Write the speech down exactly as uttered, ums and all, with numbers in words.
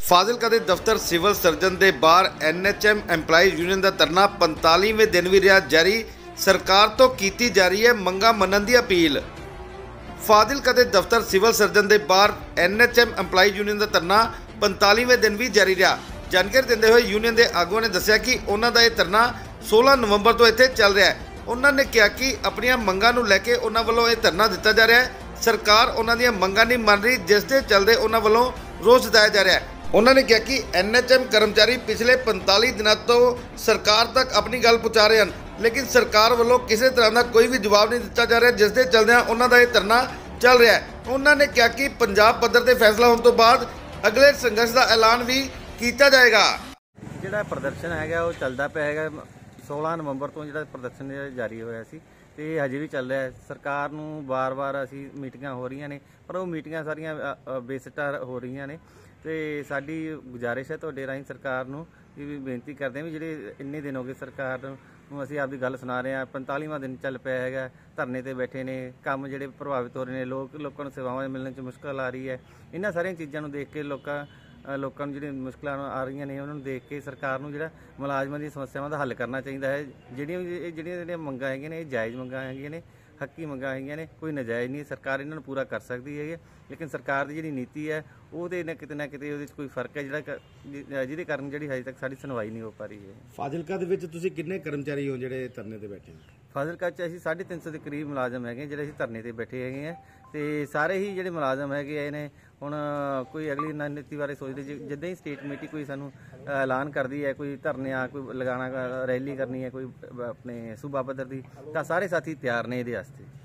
ਫਾਜ਼ਿਲਕਾ ਦੇ ਦਫ਼ਤਰ civil surgeon ਦੇ ਬਾਹਰ N H M employees union ਦਾ ਧਰਨਾ ਪੰਤਾਲੀਵੇਂ ਦਿਨ ਵੀ ਰਿਹਾ ਜਾਰੀ। ਸਰਕਾਰ ਤੋਂ ਕੀਤੀ ਜਾ ਰਹੀ ਹੈ ਮੰਗਾਂ ਮੰਨਣ ਦੀ ਅਪੀਲ। ਫਾਜ਼ਿਲਕਾ ਦੇ ਦਫ਼ਤਰ ਸਿਵਲ ਸਰਜਨ ਦੇ ਬਾਹਰ N H M employees union ਦਾ ਧਰਨਾ ਪੰਤਾਲੀਵੇਂ ਦਿਨ ਵੀ ਜਾਰੀ ਰਿਹਾ। ਜਾਣਕਾਰੀ ਦਿੰਦੇ ਹੋਏ ਯੂਨੀਅਨ ਦੇ ਆਗੂਆਂ ਨੇ ਦੱਸਿਆ ਕਿ ਉਹਨਾਂ ਦਾ ਇਹ ਧਰਨਾ सोलह नवंबर ਤੋਂ ਇੱਥੇ ਚੱਲ ਰਿਹਾ ਹੈ। ਉਹਨਾਂ ਨੇ ਕਿਹਾ ਕਿ ਆਪਣੀਆਂ ਮੰਗਾਂ ਨੂੰ ਲੈ ਕੇ ਉਹਨਾਂ ਵੱਲੋਂ ਇਹ ਧਰਨਾ ਦਿੱਤਾ ਜਾ ਰਿਹਾ ਹੈ। ਸਰਕਾਰ ਉਹਨਾਂ ਦੀਆਂ ਮੰਗਾਂ ਨਹੀਂ ਮੰਨ ਰਹੀ, ਜਿਸ ਦੇ ਚੱਲਦੇ ਉਹਨਾਂ ਵੱਲੋਂ ਰੋਸ ਜਤਾਇਆ ਜਾ ਰਿਹਾ ਹੈ। ਉਹਨਾਂ ਨੇ ਕਿਹਾ ਕਿ ਐਨ ਐਚ ਐਮ ਕਰਮਚਾਰੀ ਪਿਛਲੇ ਪੰਤਾਲੀ ਦਿਨਾਂ ਤੋਂ ਸਰਕਾਰ ਤੱਕ ਆਪਣੀ ਗੱਲ ਪਹੁੰਚਾ ਰਹੇ ਹਨ, ਲੇਕਿਨ ਸਰਕਾਰ ਵੱਲੋਂ ਕਿਸੇ ਤਰ੍ਹਾਂ ਦਾ ਕੋਈ ਵੀ ਜਵਾਬ ਨਹੀਂ ਦਿੱਤਾ ਜਾ ਰਿਹਾ, ਜਿਸ ਦੇ ਚੱਲਦਿਆਂ ਉਹਨਾਂ ਦਾ ਇਹ ਧਰਨਾ ਚੱਲ ਰਿਹਾ ਹੈ। ਉਹਨਾਂ ਨੇ ਕਿਹਾ ਕਿ ਪੰਜਾਬ ਪੱਧਰ ਤੇ ਫੈਸਲਾ ਹੋਣ ਤੋਂ ਬਾਅਦ ਅਗਲੇ ਸੰਘਰਸ਼ ਦਾ ਐਲਾਨ ਵੀ ਕੀਤਾ ਜਾਏਗਾ। ਜਿਹੜਾ ਪ੍ਰਦਰਸ਼ਨ ਹੈਗਾ ਉਹ ਚੱਲਦਾ ਪਿਆ ਹੈਗਾ। सोलह नवंबर ਤੋਂ ਜਿਹੜਾ ਪ੍ਰਦਰਸ਼ਨ ਜਾਰੀ ਹੋਇਆ ਸੀ ਤੇ ਹਜੇ ਵੀ ਚੱਲ ਰਿਹਾ ਹੈ। ਸਰਕਾਰ ਨੂੰ ਵਾਰ-ਵਾਰ ਅਸੀਂ ਮੀਟਿੰਗਾਂ ਹੋ ਰਹੀਆਂ ਨੇ, ਪਰ ਉਹ ਮੀਟਿੰਗਾਂ ਸਾਰੀਆਂ ਬੇਸਿੱਟਾ ਹੋ ਰਹੀਆਂ ਨੇ ਤੇ ਸਾਡੀ ਗੁਜ਼ਾਰਿਸ਼ ਹੈ ਤੁਹਾਡੇ ਰਾਹੀਂ ਸਰਕਾਰ ਨੂੰ ਇਹ ਵੀ ਬੇਨਤੀ ਕਰਦੇ ਹਾਂ ਵੀ ਜਿਹੜੇ ਇੰਨੇ ਦਿਨ ਹੋ ਗਏ ਸਰਕਾਰ ਨੂੰ ਅਸੀਂ ਆਪਦੀ ਗੱਲ ਸੁਣਾ ਰਹੇ ਹਾਂ। ਪੰਤਾਲੀਵਾਂ ਦਿਨ ਚੱਲ ਪਿਆ ਹੈਗਾ, ਧਰਨੇ ਤੇ ਬੈਠੇ ਨੇ, ਕੰਮ ਜਿਹੜੇ ਪ੍ਰਭਾਵਿਤ ਹੋ ਰਹੇ ਨੇ, ਲੋਕ ਲੋਕਾਂ ਨੂੰ ਸੇਵਾਵਾਂ ਮਿਲਣ 'ਚ ਮੁਸ਼ਕਲ ਆ ਰਹੀ ਹੈ। ਇਹਨਾਂ ਸਾਰੀਆਂ ਚੀਜ਼ਾਂ ਨੂੰ ਦੇਖ ਕੇ ਲੋਕਾਂ ਲੋਕਾਂ ਨੂੰ ਜਿਹੜੀਆਂ ਮੁਸ਼ਕਲਾਂ ਆ ਰਹੀਆਂ ਨੇ ਉਹਨਾਂ ਨੂੰ ਦੇਖ ਕੇ ਸਰਕਾਰ ਨੂੰ ਜਿਹੜਾ ਮੁਲਾਜ਼ਮਾਂ ਦੀ ਸਮੱਸਿਆਵਾਂ ਦਾ ਹੱਲ ਕਰਨਾ ਚਾਹੀਦਾ ਹੈ। ਜਿਹੜੀਆਂ ਇਹ ਜਿਹੜੀਆਂ ਜਿਹੜੀਆਂ ਮੰਗਾਂ ਹੈਗੀਆਂ ਨੇ ਇਹ ਜਾਇਜ਼ ਮੰਗਾਂ ਹੈਗੀਆਂ ਨੇ, ਹੱਕੀ ਮੰਗਾਂ ਹੈਗੀਆਂ ਨੇ, ਕੋਈ ਨਜਾਇਜ਼ ਨਹੀਂ। ਸਰਕਾਰ ਇਹਨਾਂ ਨੂੰ ਪੂਰਾ ਕਰ ਸਕਦੀ ਹੈ, ਲੇਕਿਨ ਸਰਕਾਰ ਦੀ ਜਿਹੜੀ ਨੀਤੀ ਹੈ ਉਹਦੇ ਨਾ ਕਿਤੇ ਨਾ ਕਿਤੇ ਉਹਦੇ 'ਚ ਕੋਈ ਫਰਕ ਹੈ ਜਿਹੜਾ ਜਿਹਦੇ ਕਾਰਨ ਜਿਹੜੀ ਹਜੇ ਤੱਕ ਸਾਡੀ ਸੁਣਵਾਈ ਨਹੀਂ ਹੋ ਪਾ ਰਹੀ ਹੈ। ਫਾਜ਼ਿਲਕਾ ਦੇ ਵਿੱਚ ਤੁਸੀਂ ਕਿੰਨੇ ਕਰਮਚਾਰੀ ਹੋ ਜਿਹੜੇ ਧਰਨੇ ਤੇ ਬੈਠੇ ਹੋ? ਫਾਜ਼ਿਲਕਾ 'ਚ ਅਸੀਂ ਸਾਢੇ ਤਿੰਨ ਸੌ ਦੇ ਕਰੀਬ ਮੁਲਾਜ਼ਮ ਹੈਗੇ ਜਿਹੜੇ ਅਸੀਂ ਧਰਨੇ ਤੇ ਬੈਠੇ ਹੈਗੇ ਆ ਤੇ ਸਾਰੇ ਹੀ ਜਿਹੜੇ ਮੁਲਾਜ਼ਮ ਹੈਗੇ ਨੇ ਹੁਣ ਕੋਈ ਅਗਲੀ ਨੀਤੀ ਬਾਰੇ ਸੋਚਦੇ ਜਿੱਦਾਂ ਹੀ ਸਟੇਟ ਕਮੇਟੀ ਕੋਈ ਸਾਨੂੰ ਐਲਾਨ ਕਰਦੀ ਹੈ ਕੋਈ ਧਰਨਿਆਂ ਕੋਈ ਲਗਾਉਣਾ ਰੈਲੀ ਕਰਨੀ ਹੈ ਕੋਈ ਆਪਣੇ ਸੂਬਾ ਪੱਧਰ ਦੀ ਤਾਂ ਸਾਰੇ ਸਾਥੀ ਤਿਆਰ ਨੇ ਇਹਦੇ ਵਾਸਤੇ।